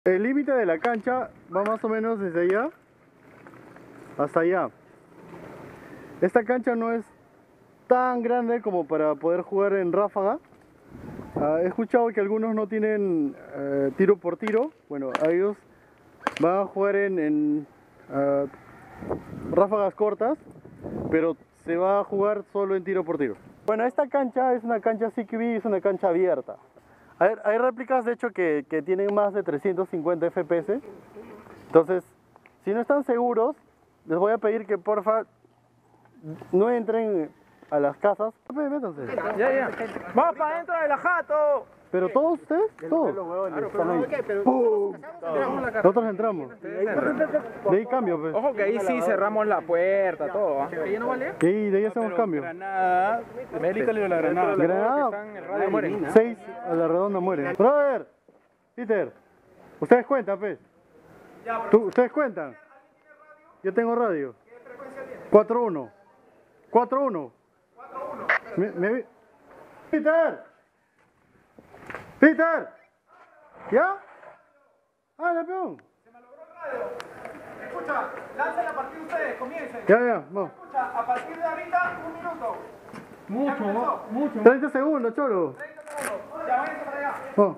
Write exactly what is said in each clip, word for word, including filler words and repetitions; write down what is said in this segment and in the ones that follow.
El límite de la cancha va más o menos desde allá hasta allá. Esta cancha no es tan grande como para poder jugar en ráfaga. Uh, he escuchado que algunos no tienen uh, tiro por tiro. Bueno, a ellos van a jugar en, en uh, ráfagas cortas, pero se va a jugar solo en tiro por tiro. Bueno, esta cancha es una cancha C Q B, es una cancha abierta. Hay, hay réplicas de hecho que, que tienen más de trescientos cincuenta F P S. Entonces, si no están seguros, les voy a pedir que porfa no entren a las casas. Métanse. Ya, ya. ¡Vamos para adentro de la jato! ¿Pero todos ustedes? Todos. Claro, están ahí. pero ¡Pum! Nosotros entramos. De ahí cambio, pues. Ojo que ahí sí cerramos la puerta, todo. ¿Ah? ¿Que no vale? Sí, de ahí hacemos cambio. Granada. Médicale la granada. Granada. Mueren. Seis a la redonda mueren. Brother, Peter, ustedes cuentan, pues. ¿Tú, ¿Ustedes cuentan? Yo tengo radio. cuatro uno. cuatro uno. Me, me... Peter. Peter. ¿Ya? Ah, la peón. Se me logró el radio. Escucha, lancen a partir de ustedes, comiencen. Ya, ya, vamos. Escucha, a partir de ahorita, un minuto. Mucho, mucho. treinta segundos, cholo. treinta segundos. Ya, váyanse para allá. Oh.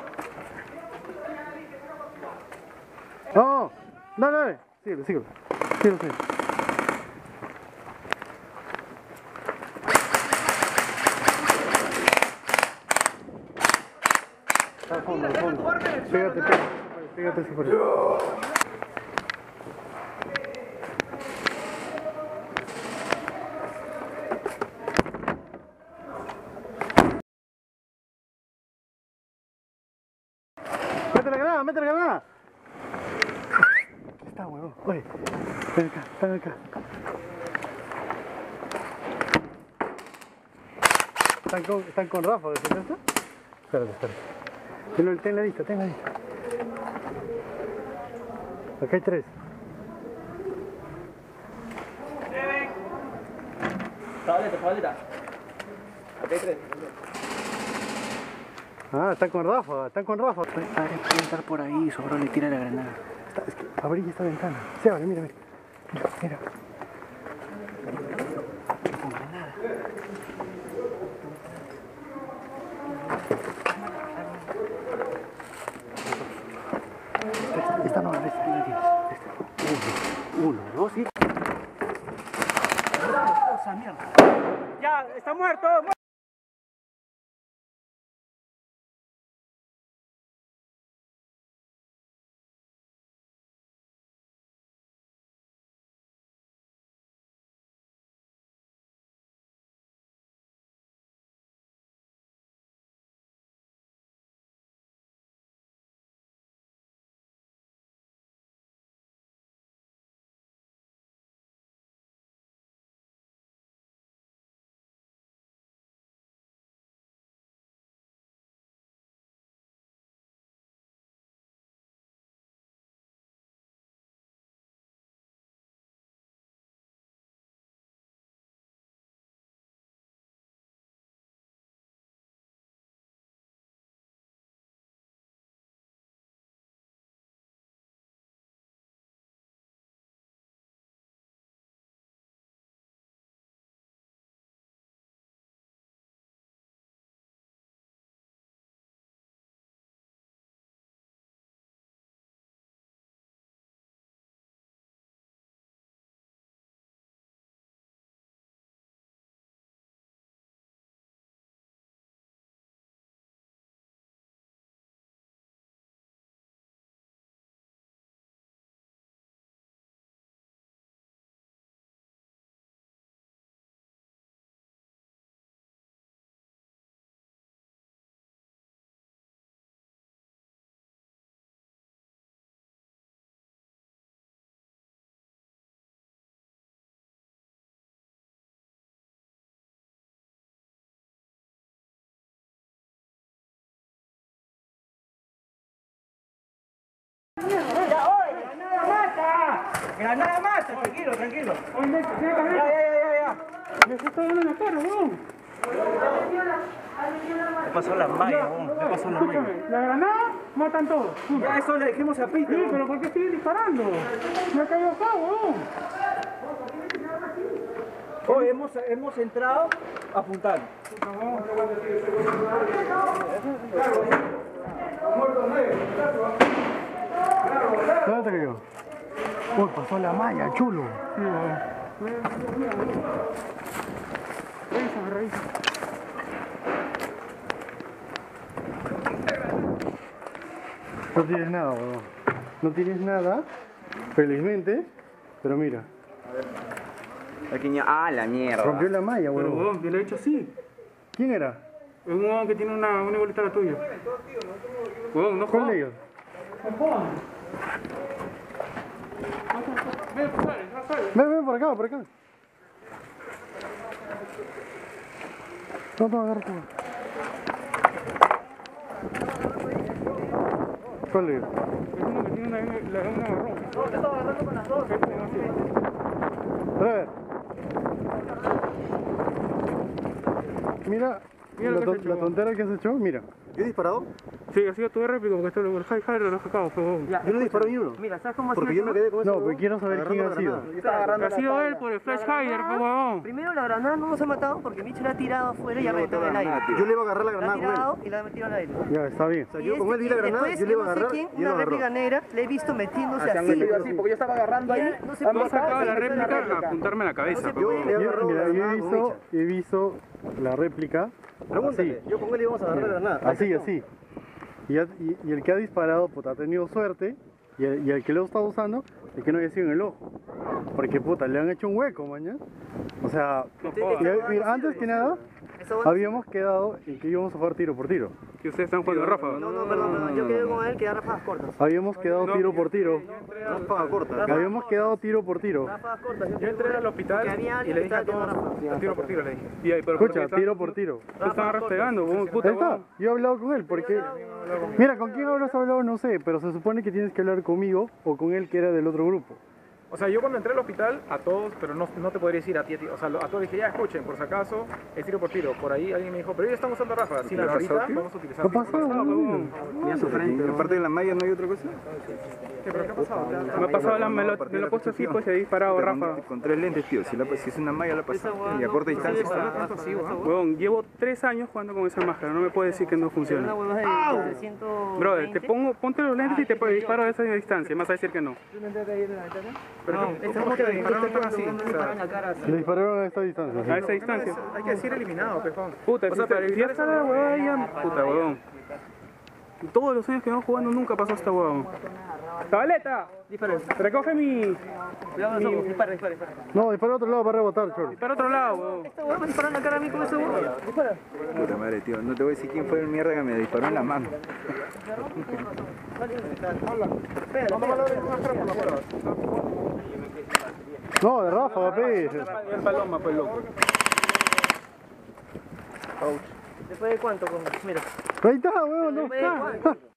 Oh, dale, dale. Síguelo, síguelo. Síguelo, síguelo. Al fondo, al fondo. Pégate, pégate, pégate así por ahí. ¡Mete la granada, mete la granada! Aquí está, huevón. Oye, ven acá, ven acá. ¿Están con, están con Rafa, ¿de eso? Espérate, espérate. Ten, ten la lista, ten la lista. Acá hay tres. Tableta, tableta. Acá hay tres. Ah, están con Rafa, están con Rafa. Padre, puede estar por ahí, sobro le tira la granada. Está, es que abrí esta ventana. Sí, vale, mira, mira. Mira, mira. Con granada. Esta, esta no, esta no tiene. Uno, uno, dos y... ¡Cosa, mierda! ¡Ya! ¡Está muerto! ¡Granada mata! Tranquilo, tranquilo. Ya, ya, ya, ya, ya. Me está dando en la cara, weón. Me pasó la malla, me pasó la malla. La granada matan todos. Ya eso le dejemos a Pito. Sí, pero ¿por qué siguen disparando? Me ha caído acá, weón. Oh, hemos, hemos entrado apuntando. ¿Dónde te cayó? Uy, pasó la malla, chulo. Sí, weón. Revisa, revisa. No tienes nada, weón. No tienes nada, felizmente, pero mira, Aquí ya- ah, la mierda. rompió la malla, Pero weón. weón, yo le he hecho así. ¿Quién era? Es un weón que tiene una, una igualita a la tuya. Weón, no ¿Cuál jodas. de ellos? Ven, sale, sale. Ven, ven, por acá, por acá. No, no, agarra tú. ¿Cuál de ellos? Es uno que tiene una, la, una marrón. No, te estaba agarrando con las dos. Este, no sé. A ver. Mira, Mira lo la, que ton- has hecho, la weón. tontera que has hecho, mira. ¿Yo he disparado? Sí, ha sido tu réplica porque esto el high high lo he sacado, weón. Yo no disparé ni uno. Mira, ¿sabes cómo Porque yo me quedé con eso. No, pero quiero saber quién ha sido. Yo estaba agarrando Ha la sido tabla. él por el flash hider, pues, weón. Primero la granada no nos ha matado porque Micho la ha tirado afuera y ha reventado en el aire. Yo le iba a agarrar la La ha granada con él. tirado y la ha metido al aire. Ya, está bien. O sea, yo con él di la Y granada, después, yo le iba a no sé agarrar quién, y él una lo agarró. réplica negra, le he visto metiéndose Se han así. metido así, porque yo estaba agarrando ahí. Ya, no se No puede sacaba la pasar, se réplica puede a apuntarme en la cabeza, No se pues, Yo weón. le Yo, agarró mira, la yo he granada con visto, Micha. he visto la réplica Pregúntale, yo con él íbamos a agarrar la granada. así, así. Y, ha- y- y el que ha disparado, puta, ha tenido suerte. Y el, y el que lo está usando, es que no haya sido en el ojo. Porque, puta, le han hecho un hueco, mañana. O sea, No Este- jodas. y- mira, antes que nada, Eso va- habíamos quedado en que íbamos a jugar tiro por tiro. Que ustedes están jugando ráfaga. No, no, perdón, perdón. Yo quedé con él que da ráfagas cortas. Habíamos quedado tiro por tiro. Ráfaga corta. Habíamos quedado tiro por tiro. Ráfagas cortas. Yo entré al hospital Porque había y alguien le que dije a estaba todos, tirando ráfagas. a tiro por tiro le dije. Y ahí, pero Escucha, tiro por tiro. Se están arrastrando, weón, puta, Ahí está, weón. yo he hablado con él porque... Mira, ¿con quién habrás hablado? No sé, pero se supone que tienes que hablar conmigo o con él que era del otro grupo. O sea, yo cuando entré al hospital, a todos, pero no, no te podría decir a ti, a ti, o sea, lo- a todos dije, ya escuchen, por si acaso, es tiro por tiro. Por ahí alguien me dijo, pero ya estamos usando ráfagas. Sí, pero ahorita vamos a utilizar. ¿Qué ha pasado, weón? Y aparte de la malla no hay otra cosa. ¿Qué, pero qué ha pasado? Me ha pasado la, me lo, me lo he puesto así, pues, y he disparado ráfaga. Con, con tres lentes, tío. Si, la, si es una malla, la pasas. Y a corta distancia está. Weón, llevo tres años jugando con esa máscara, no me puedes decir que no Una funciona. huevada de trescientos. Brother, te pongo, ponte los lentes y te disparo a esa distancia, me vas a decir que no. Pero ¿cómo que dispararon tan así? O sea, Le dispararon a esta distancia. ¿sí? A esa distancia. hay que decir eliminado, pejón. Puta, O si sea, para te- si evitar ya está la eso- huevada ya, puta huevón. Todos los años que vamos jugando nunca pasó esta huevón. ¡Tabaleta! Recoge mi... Cuidado, mi- dispara, dispara, dispara. No, dispara a otro lado para rebotar, chorro. Para otro lado, huevón. Esta huevada me disparó en la cara a mí con ese huevón. Dispara. Puta madre, tío. No te voy a decir quién fue el mierda que me disparó en la mano. No, de ráfaga, pe. El paloma, pues loco. ¿Después de cuánto? Con... Mira. Ahí está, weón, no ¿Después de está. cuánto?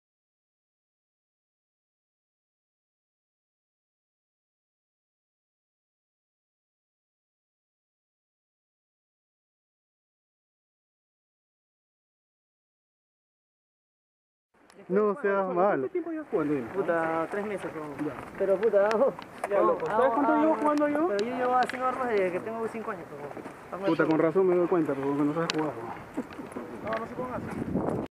No seas malo. ¿Cuánto tiempo llevas jugando? Dime? Puta, tres meses. ¿no? Pero puta, oh, Ya, loco. ¿Sabes cuánto llevo jugando yo? Pero yo llevo haciendo armas desde que tengo cinco años. Pero, Puta, con razón me doy cuenta, porque no sabes jugar. No, no se pongan así.